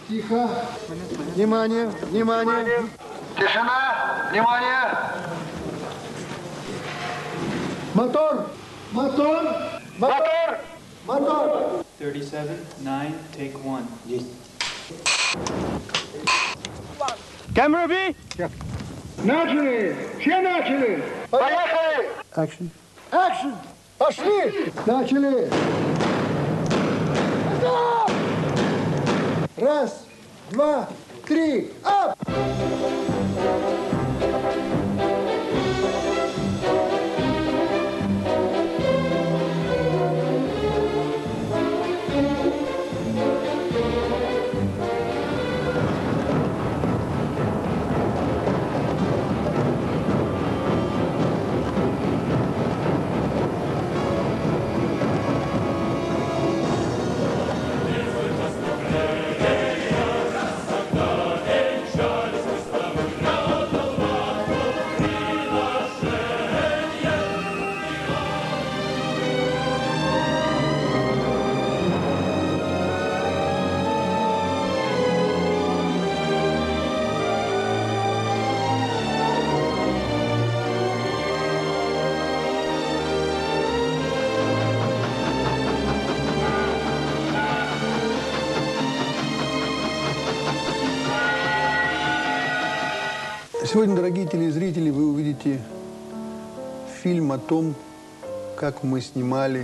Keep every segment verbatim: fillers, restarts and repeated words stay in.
Тихо. Внимание, внимание. Тишина, внимание. Мотор, мотор, мотор, мотор. thirty-seven, nine, take one. Камера B. Начали, все начали. Поехали. Action. Action. Пошли. Начали. Стоп! Раз, два, три, ап! Сегодня, дорогие телезрители, вы увидите фильм о том, как мы снимали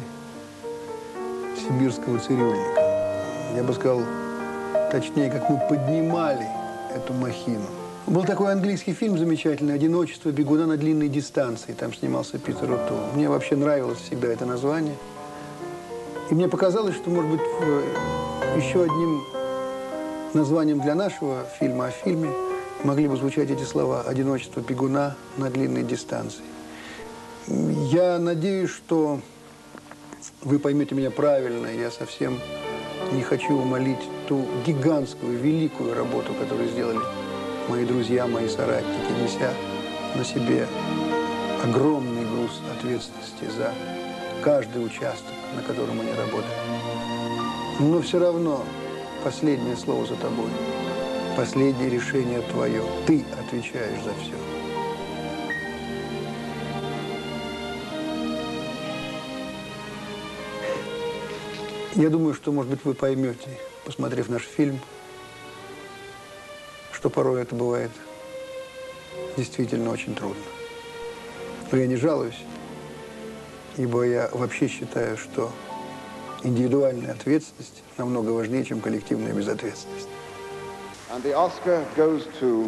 сибирского цирюльника. Я бы сказал, точнее, как мы поднимали эту махину. Был такой английский фильм замечательный «Одиночество бегуна на длинной дистанции». Там снимался Питер O'Тоole. Мне вообще нравилось всегда это название. И мне показалось, что, может быть, еще одним названием для нашего фильма о фильме могли бы звучать эти слова «Одиночество бегуна на длинной дистанции». Я надеюсь, что вы поймете меня правильно. Я совсем не хочу умалить ту гигантскую, великую работу, которую сделали мои друзья, мои соратники, неся на себе огромный груз ответственности за каждый участок, на котором они работали. Но все равно последнее слово за тобой. Последнее решение твое. Ты отвечаешь за все. Я думаю, что, может быть, вы поймете, посмотрев наш фильм, что порой это бывает действительно очень трудно. Но я не жалуюсь, ибо я вообще считаю, что индивидуальная ответственность намного важнее, чем коллективная безответственность. And the Oscar goes to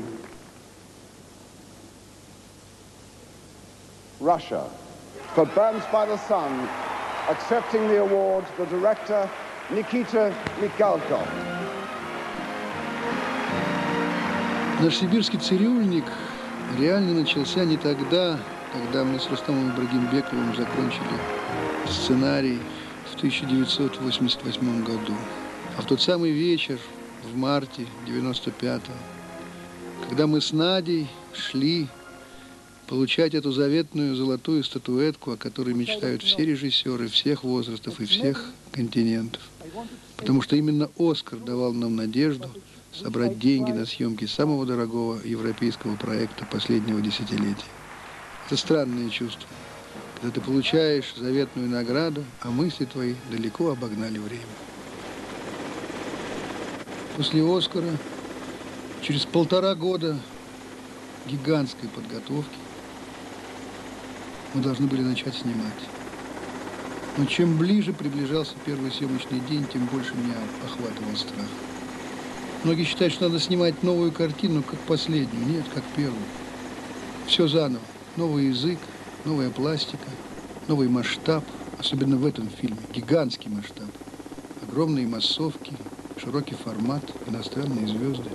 Russia for Burns by the Sun, accepting the award, the director Nikita Mikhalkov. Наш сибирский цирюльник реально начался не тогда, когда мы с Рустамом Ибрагимбековым закончили сценарий в тысяча девятьсот восемьдесят восьмом году, а в тот самый вечер, в марте девяносто пятого, когда мы с Надей шли получать эту заветную золотую статуэтку, о которой мечтают все режиссеры всех возрастов и всех континентов. Потому что именно «Оскар» давал нам надежду собрать деньги на съемки самого дорогого европейского проекта последнего десятилетия. Это странное чувство, когда ты получаешь заветную награду, а мысли твои далеко обогнали время. После «Оскара», через полтора года гигантской подготовки, мы должны были начать снимать. Но чем ближе приближался первый съемочный день, тем больше меня охватывал страх. Многие считают, что надо снимать новую картину, как последнюю. Нет, как первую. Все заново. Новый язык, новая пластика, новый масштаб. Особенно в этом фильме. Гигантский масштаб. Огромные массовки, широкий формат, иностранные звезды.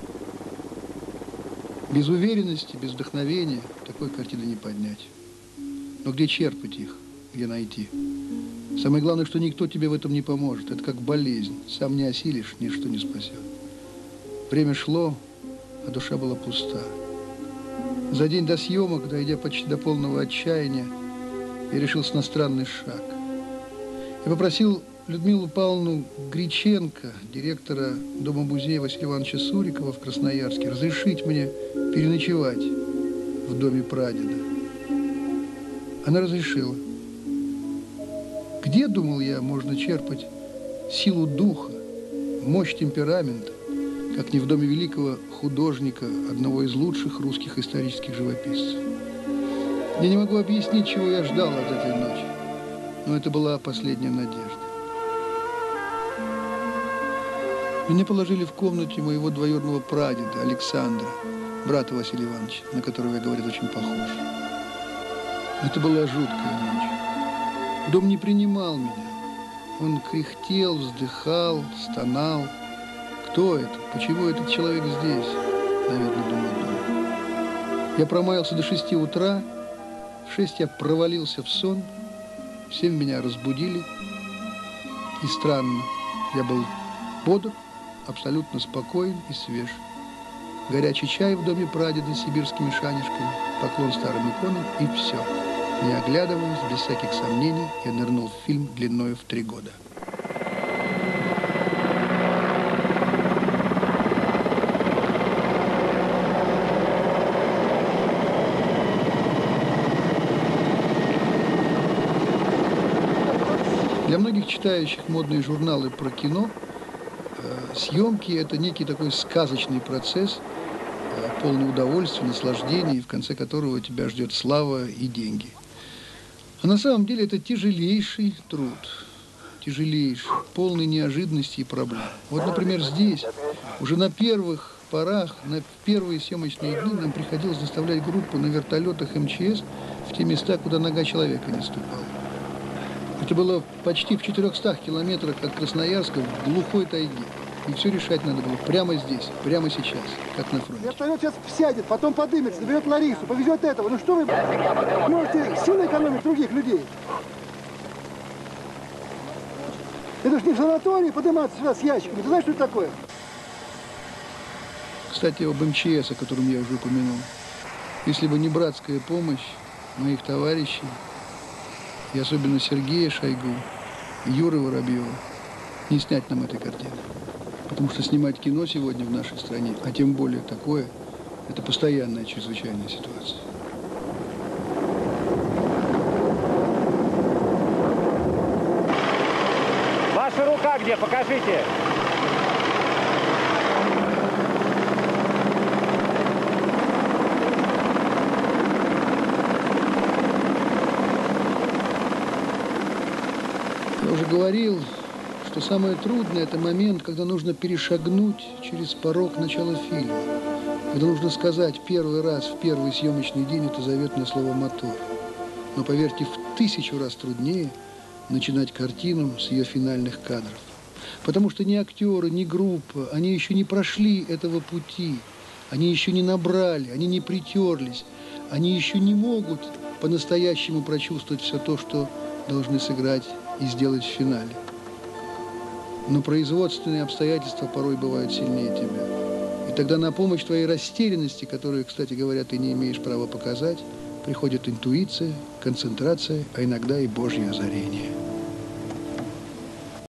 Без уверенности, без вдохновения такой картины не поднять. Но где черпать их? Где найти? Самое главное, что никто тебе в этом не поможет. Это как болезнь. Сам не осилишь, ничто не спасет. Время шло, а душа была пуста. За день до съемок, дойдя почти до полного отчаяния, я решился на странный шаг. Я попросил Людмилу Павловну Гриченко, директора Дома-музея Василия Ивановича Сурикова в Красноярске, разрешить мне переночевать в доме прадеда. Она разрешила. Где, думал я, можно черпать силу духа, мощь темперамента, как не в доме великого художника, одного из лучших русских исторических живописцев. Я не могу объяснить, чего я ждал от этой ночи, но это была последняя надежда. Меня положили в комнате моего двоюродного прадеда Александра, брата Василия Ивановича, на которого, я говорю, очень похож. Это была жуткая ночь. Дом не принимал меня. Он кряхтел, вздыхал, стонал. Кто это? Почему этот человек здесь? Наверное, думал дом. Я промаялся до шести утра. В шесть я провалился в сон. В семь меня разбудили. И странно, я был бодр, абсолютно спокоен и свеж. Горячий чай в доме прадеда с сибирскими шанишками, поклон старым иконам и все. Не оглядываясь, без всяких сомнений, я нырнул в фильм длиною в три года. Для многих читающих модные журналы про кино, э, съемки – это некий такой сказочный процесс, э, полный удовольствия, наслаждения, в конце которого тебя ждет слава и деньги. А на самом деле это тяжелейший труд, тяжелейший, полный неожиданностей и проблем. Вот, например, здесь, уже на первых порах, на первые съемочные дни нам приходилось доставлять группу на вертолетах эм че эс в те места, куда нога человека не ступала. Это было почти в четырехстах километрах от Красноярска, в глухой тайге. И все решать надо было прямо здесь, прямо сейчас, как на фронте. Вертолет сейчас сядет, потом подымется, наберет Ларису, повезет этого. Ну что вы можете сильно экономить других людей? Это же не в санатории подниматься сюда с ящиками. Ты знаешь, что это такое? Кстати, об эм че эс, о котором я уже упомянул. Если бы не братская помощь моих товарищей, и особенно Сергея Шойгу, Юры Воробьева, не снять нам этой картины. Потому что снимать кино сегодня в нашей стране, а тем более такое, это постоянная чрезвычайная ситуация. Ваша рука где? Покажите. Я уже говорил, что самое трудное – это момент, когда нужно перешагнуть через порог начала фильма. Когда нужно сказать первый раз в первый съемочный день это заветное слово «мотор». Но, поверьте, в тысячу раз труднее начинать картину с ее финальных кадров. Потому что ни актеры, ни группа, они еще не прошли этого пути. Они еще не набрали, они не притерлись. Они еще не могут по-настоящему прочувствовать все то, что должны сыграть и сделать в финале. Но производственные обстоятельства порой бывают сильнее тебя. И тогда на помощь твоей растерянности, которую, кстати говоря, ты не имеешь права показать, приходит интуиция, концентрация, а иногда и Божье озарение.